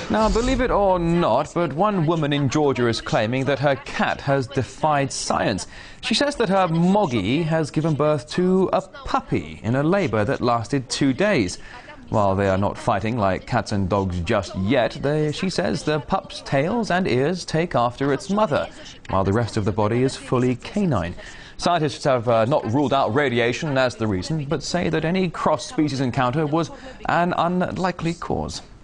Now, believe it or not, but one woman in Georgia is claiming that her cat has defied science. She says that her moggie has given birth to a puppy in a labour that lasted 2 days. While they are not fighting like cats and dogs just yet, she says the pup's tails and ears take after its mother, while the rest of the body is fully canine. Scientists have not ruled out radiation as the reason, but say that any cross-species encounter was an unlikely cause.